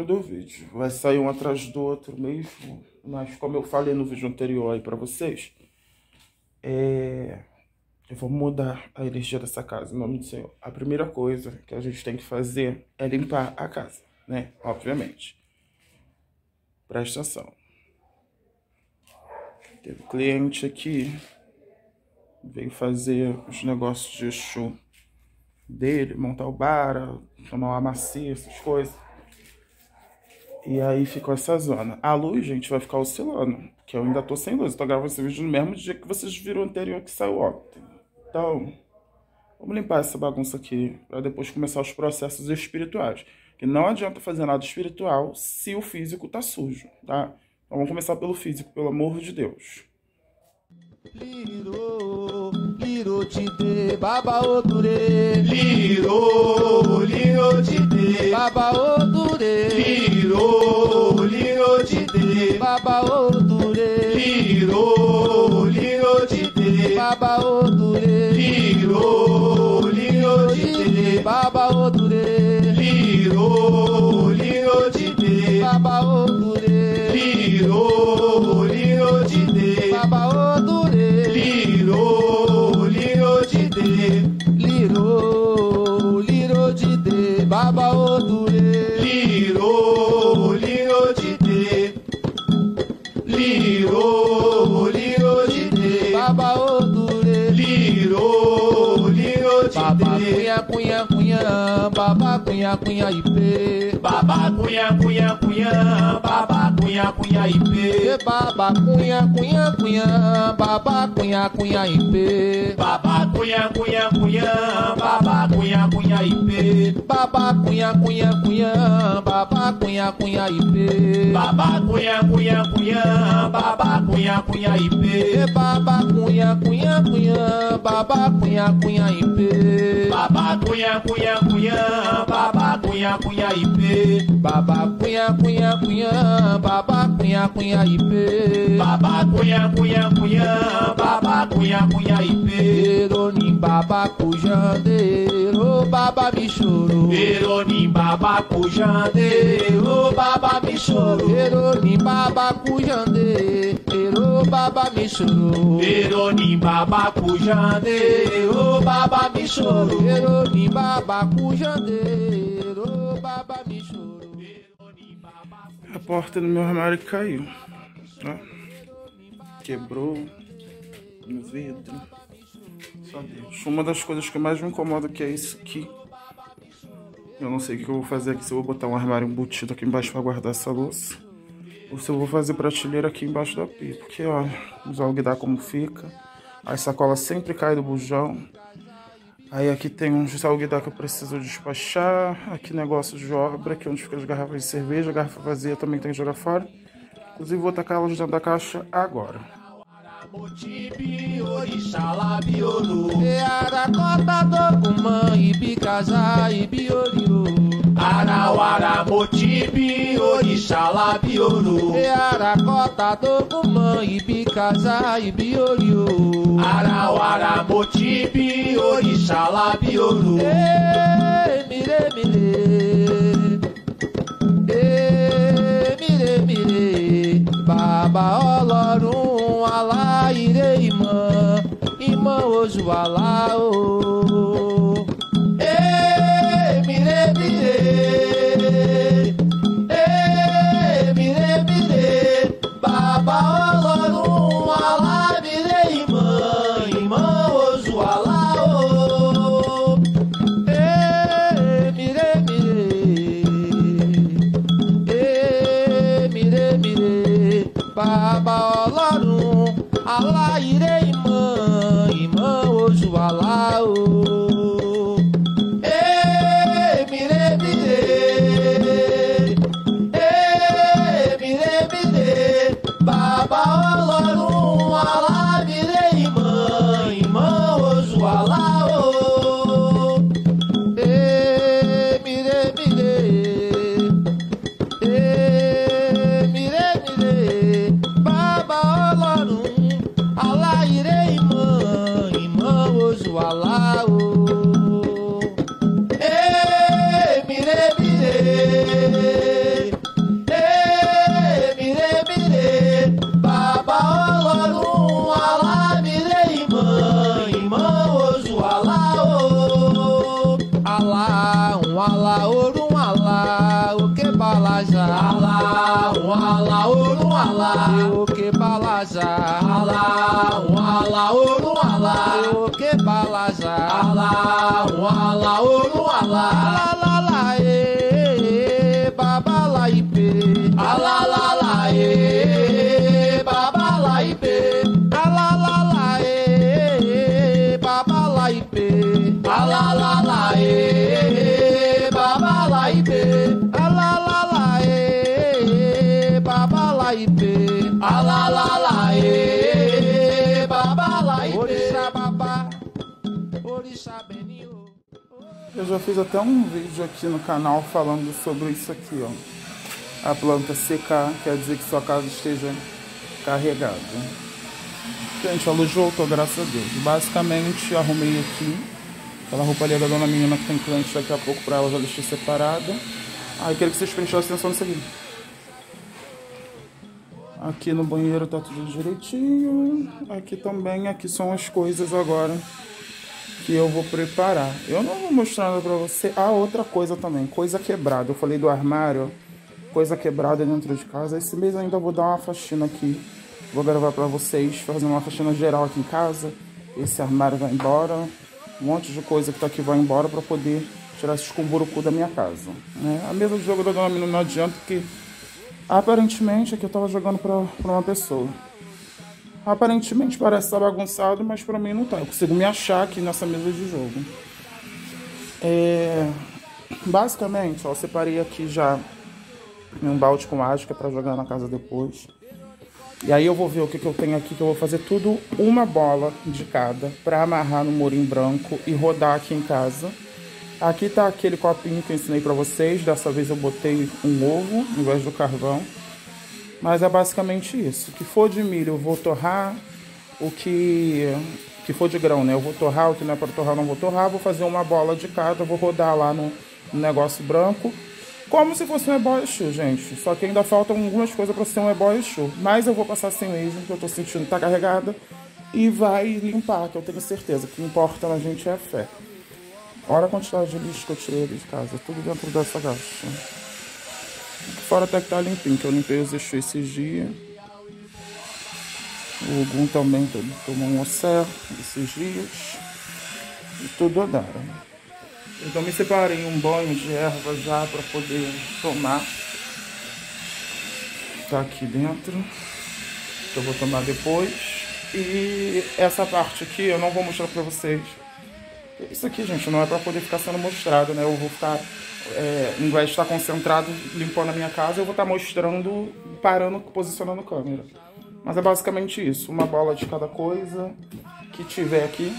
dentro do vídeo. Vai sair um atrás do outro mesmo, mas como eu falei no vídeo anterior aí pra vocês, eu vou mudar a energia dessa casa, em nome do Senhor. A primeira coisa que a gente tem que fazer é limpar a casa, né? Obviamente. Presta atenção. Teve cliente aqui, veio fazer os negócios de Exu dele, montar o bara, tomar uma macia, essas coisas. E aí ficou essa zona. A luz, gente, vai ficar oscilando, porque eu ainda tô sem luz. Eu tô gravando esse vídeo no mesmo dia que vocês viram o anterior que saiu ontem. Então, vamos limpar essa bagunça aqui, para depois começar os processos espirituais. Que não adianta fazer nada espiritual se o físico tá sujo, tá? Então vamos começar pelo físico, pelo amor de Deus. Liro, liro te dê, baba odure. Liro, liro te dê, baba odure. Liro, liro te dê, baba odure. Liro, liro te dê, baba odure. Liro, liro te dê, baba odure. Liro, liro te dê, baba odure. Liro, liro te dê, baba odure. Liro, liro de dê, liro, liro de dê, baba odure. Liro, liro de dê, liro, liro de dê, baba odure. Liro, liro de dê, baba cunha, cunha, cunha, baba cunha, cunha ipê. Baba cunha, cunha, cunha, baba cunha, cunha ipê. Baba cunha, cunha, cunha, baba cunha, cunha ipê. Baba cunha, cunha, cunha, baba cunha, cunha ipê. Baba cunha, cunha, cunha, baba cunha, cunha ipê. Baba cunha, cunha, cunha, baba cunha, cunha ipê. Baba cunha, cunha, cunha, baba cunha, cunha ipê. Baba cunha, cunha, cunha, baba cunha, cunha ipê. Baba cunha, cunha, cunha, baba cunha, cunha ipê. Baba cunha, cunha, cunha, baba cunha, cunha ipê. Eronim baba cujandeiro, baba me choro. Eronim baba cujandeiro, baba me choro. Eronim baba cujandeiro, baba me choro. Eronim baba cujandeiro, baba me choro. Eronim baba cujandeiro, baba me choro. A porta do meu armário caiu, ó. Quebrou no vidro. Só Deus. Uma das coisas que mais me incomoda que é isso aqui. Eu não sei o que eu vou fazer aqui, se eu vou botar um armário embutido aqui embaixo para guardar essa louça, ou se eu vou fazer prateleira aqui embaixo da pia, porque ó, os alguidar como fica. As sacolas sempre caem do bujão. Aí aqui tem uns alguidar que eu preciso despachar. Aqui negócio de obra, aqui onde fica as garrafas de cerveja. A garrafa vazia também tem que jogar fora. Inclusive vou tacar elas dentro da caixa agora. Motibi, orixalá, biolu. Aracota, documã, ibicajá, ibioriu. Arauara, motibi, orixalá, biolu. Aracota, documã, ibicajá, ibioriu. Arauara, motibi, orixalá, biolu. Mire, mire. Mire, mire. Baba Ọlọ́run aláìrè ìmọ̀, ìmọ̀ ojú àlá o. Mire, mire. Mire, mire. Baba Ọlọ́run aláìrè ìmọ̀, ìmọ̀ ojú àlá o. Mire, mire. Mire, mire. Baba Ọlọ́run aláìrè ìmọ̀, ìmọ̀ ojú àlá o. Mire, mire. Mire, mire. Baba Ọlọ́run aláìrè ìmọ̀, ìmọ̀ ojú àlá o. Mire, mire. Mire, mire. Baba Ọlọ́run aláìrè que balaja, ala, ouro, ala, o que balaja, ala, ouro, ala, la, babala ipe, ala, babala ipe, ala, babala ipe, ala, babala ipe, ala, babala ipe, ala, babala ipe, orixá babá, orixá benio. Eu já fiz até um vídeo aqui no canal falando sobre isso aqui, ó. A planta secar quer dizer que sua casa esteja carregada. Gente, a luz voltou, graças a Deus. Basicamente, arrumei aqui aquela roupa ali da dona menina que tem cliente daqui a pouco pra ela já deixar separada. Aí quero que vocês prestem atenção nisso aqui. Aqui no banheiro tá tudo direitinho. Aqui também, aqui são as coisas agora que eu vou preparar. Eu não vou mostrar nada pra você. Ah, outra coisa também, coisa quebrada. Eu falei do armário, coisa quebrada dentro de casa. Esse mês ainda vou dar uma faxina aqui. Vou gravar pra vocês, fazer uma faxina geral aqui em casa. Esse armário vai embora. Um monte de coisa que tá aqui vai embora pra poder tirar esses cumburucu da minha casa, né? A mesa de jogo da dona menina não adianta, porque aparentemente aqui eu tava jogando pra uma pessoa. Aparentemente parece estar bagunçado, mas pra mim não tá. Eu consigo me achar aqui nessa mesa de jogo. Basicamente, ó, eu separei aqui já um balde com mágica pra jogar na casa depois. E aí eu vou ver o que eu tenho aqui, que eu vou fazer tudo uma bola de cada pra amarrar no murim branco e rodar aqui em casa. Aqui tá aquele copinho que eu ensinei pra vocês. Dessa vez eu botei um ovo em vez do carvão. Mas é basicamente isso. O que for de milho eu vou torrar. O que for de grão, né? Eu vou torrar. O que não é para torrar eu não vou torrar. Vou fazer uma bola de cada. Vou rodar lá no negócio branco. Como se fosse um ebó Exu, gente. Só que ainda faltam algumas coisas para ser um ebó Exu. Mas eu vou passar assim mesmo, que eu tô sentindo que tá carregada. E vai limpar, que eu tenho certeza. O que importa na gente é a fé. Olha a quantidade de lixo que eu tirei de casa. Tudo dentro dessa caixa. Fora até que tá limpinho, que eu limpei os Exu esses dias. O Ogum também tomou um océ esses dias. E tudo andaram. Então me separei um banho de erva já pra poder tomar. Tá aqui dentro. Que eu vou tomar depois. E essa parte aqui eu não vou mostrar pra vocês. Isso aqui, gente, não é pra poder ficar sendo mostrado, né? Eu vou ficar... em vez de estar concentrado limpando a minha casa, eu vou estar mostrando, parando, posicionando a câmera. Mas é basicamente isso, uma bola de cada coisa que tiver aqui.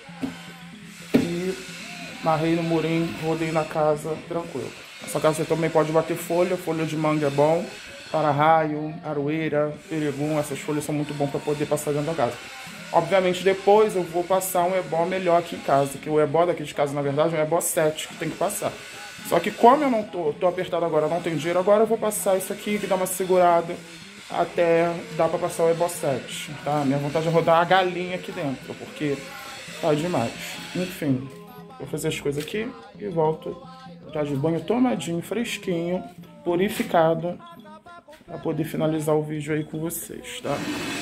E amarrei no murim, rodei na casa, tranquilo. Essa casa você também pode bater folha de manga é bom, para-raio, aroeira, peregum, essas folhas são muito bons para poder passar dentro da casa. Obviamente depois eu vou passar um ebó melhor aqui em casa, que o ebó daqui de casa na verdade é um ebó 7 que tem que passar. Só que como eu não tô apertado agora, não tenho dinheiro agora, eu vou passar isso aqui, que dá uma segurada até dar pra passar o ebó 7, tá? Minha vontade é rodar a galinha aqui dentro, porque tá demais. Enfim, vou fazer as coisas aqui e volto. Tá de banho tomadinho, fresquinho, purificado, pra poder finalizar o vídeo aí com vocês, tá?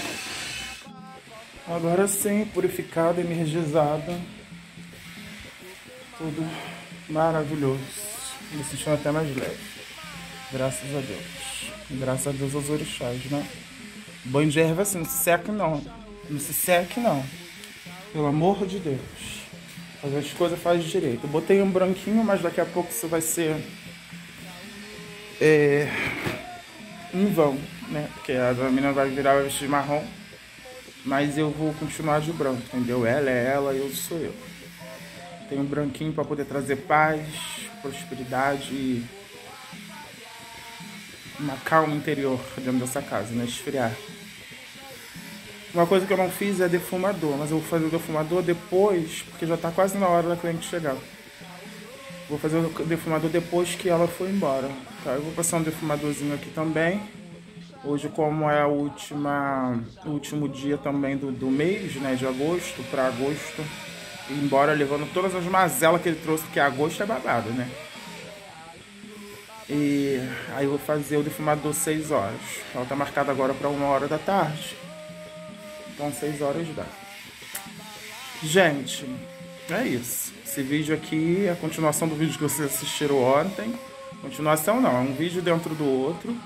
Agora sim, purificado, energizado, tudo maravilhoso. Me sentindo até mais leve. Graças a Deus. Graças a Deus aos orixás, né? Banho de erva assim, não se seque não. Não se seque não. Pelo amor de Deus. Fazer as coisas faz direito. Eu botei um branquinho, mas daqui a pouco isso vai ser... em vão, né? Porque a menina vai virar, vai vestir marrom. Mas eu vou continuar de branco, entendeu? Ela é ela, eu sou eu. Tenho um branquinho para poder trazer paz, prosperidade e uma calma interior dentro dessa casa, né? Esfriar. Uma coisa que eu não fiz é defumador, mas eu vou fazer o defumador depois, porque já tá quase na hora da cliente chegar. Vou fazer o defumador depois que ela for embora, tá? Eu vou passar um defumadorzinho aqui também. Hoje, como é o último dia também do mês, né? De agosto, para agosto. Embora levando todas as mazelas que ele trouxe, porque agosto é babado, né? E aí eu vou fazer o defumador 6 horas. Ela tá marcada agora para 1h da tarde. Então 6 horas dá. Gente, é isso. Esse vídeo aqui é a continuação do vídeo que vocês assistiram ontem. Continuação não, é um vídeo dentro do outro.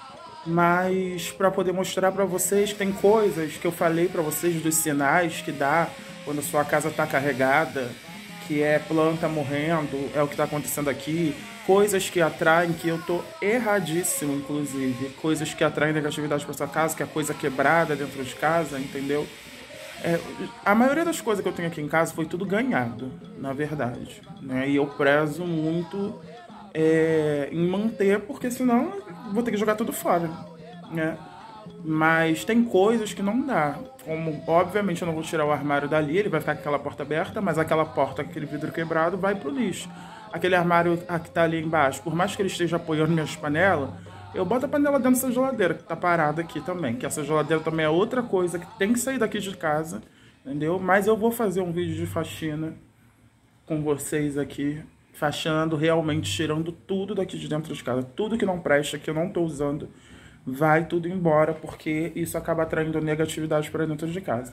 Mas para poder mostrar para vocês, tem coisas que eu falei para vocês dos sinais que dá quando a sua casa tá carregada, que é planta morrendo, é o que tá acontecendo aqui. Coisas que atraem, que eu tô erradíssimo, inclusive. Coisas que atraem negatividade para sua casa, que é coisa quebrada dentro de casa, entendeu? A maioria das coisas que eu tenho aqui em casa foi tudo ganhado, na verdade, né? E eu prezo muito em manter, porque senão vou ter que jogar tudo fora, né? Mas tem coisas que não dá. Como, obviamente, eu não vou tirar o armário dali, ele vai ficar com aquela porta aberta, mas aquela porta, aquele vidro quebrado, vai pro lixo. Aquele armário que tá ali embaixo, por mais que ele esteja apoiando minhas panelas, eu boto a panela dentro dessa geladeira, que tá parada aqui também. Que essa geladeira também é outra coisa que tem que sair daqui de casa, entendeu? Mas eu vou fazer um vídeo de faxina com vocês aqui, faxinando realmente, tirando tudo daqui de dentro de casa. Tudo que não presta, que eu não tô usando, vai tudo embora, porque isso acaba atraindo negatividade para dentro de casa.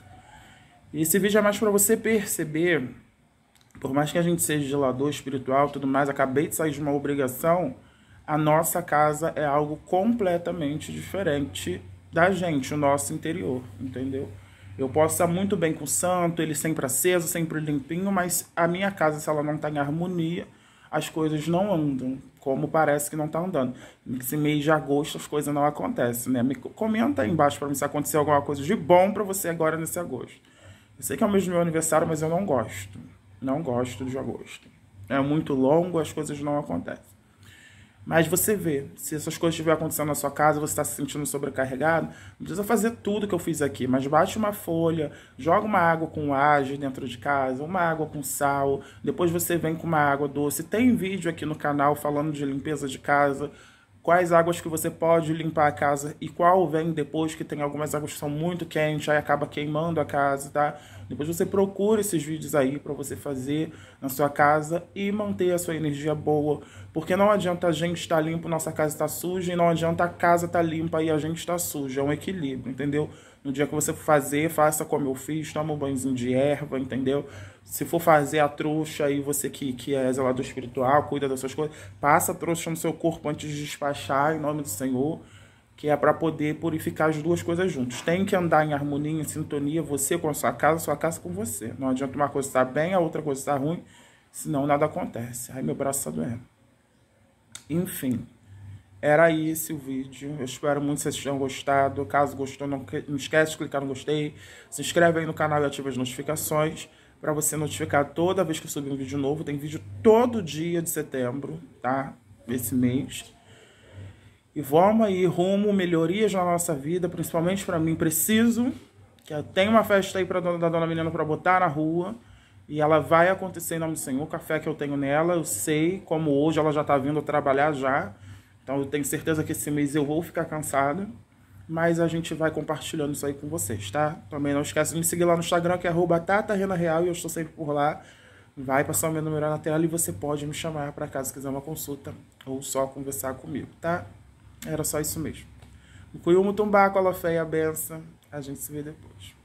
E esse vídeo é mais para você perceber, por mais que a gente seja zelador espiritual e tudo mais, acabei de sair de uma obrigação, a nossa casa é algo completamente diferente da gente, o nosso interior, entendeu? Eu posso estar muito bem com o santo, ele sempre aceso, sempre limpinho, mas a minha casa, se ela não está em harmonia, as coisas não andam, como parece que não está andando. Nesse mês de agosto as coisas não acontecem, né? Me comenta aí embaixo para mim se acontecer alguma coisa de bom para você agora nesse agosto. Eu sei que é o mês do meu aniversário, mas eu não gosto. Não gosto de agosto. É muito longo, as coisas não acontecem. Mas você vê, se essas coisas estiverem acontecendo na sua casa, você está se sentindo sobrecarregado, não precisa fazer tudo que eu fiz aqui, mas bate uma folha, joga uma água com água dentro de casa, uma água com sal, depois você vem com uma água doce. Tem vídeo aqui no canal falando de limpeza de casa, quais águas que você pode limpar a casa e qual vem depois, que tem algumas águas que são muito quentes, aí acaba queimando a casa, tá? Depois você procura esses vídeos aí para você fazer na sua casa e manter a sua energia boa, porque não adianta a gente estar limpo, nossa casa está suja, e não adianta a casa estar limpa e a gente está suja, é um equilíbrio, entendeu? No dia que você for fazer, faça como eu fiz, toma um banhozinho de erva, entendeu? Se for fazer a trouxa aí, você que é zelador espiritual, cuida das suas coisas, passa a trouxa no seu corpo antes de despachar, em nome do Senhor, que é para poder purificar as duas coisas juntas. Tem que andar em harmonia, em sintonia, você com a sua casa com você. Não adianta uma coisa estar bem, a outra coisa estar ruim, senão nada acontece. Ai, meu braço está doendo. Enfim, era esse o vídeo. Eu espero muito que vocês tenham gostado. Caso gostou, não esquece de clicar no gostei. Se inscreve aí no canal e ativa as notificações para você notificar toda vez que eu subir um vídeo novo. Tem vídeo todo dia de setembro, tá? Esse mês. E vamos aí, rumo, melhorias na nossa vida, principalmente para mim. Preciso, que eu tenho uma festa aí da Dona Milena para botar na rua. E ela vai acontecer em nome do Senhor. O café que eu tenho nela, eu sei, como hoje ela já está vindo trabalhar já. Então eu tenho certeza que esse mês eu vou ficar cansado. Mas a gente vai compartilhando isso aí com vocês, tá? Também não esquece de me seguir lá no Instagram, que é @TataRenaReal, e eu estou sempre por lá. Vai passar o meu número na tela e você pode me chamar para caso quiser uma consulta ou só conversar comigo, tá? Era só isso mesmo. O Cuiumo Tumbá, com a fé e a benção. A gente se vê depois.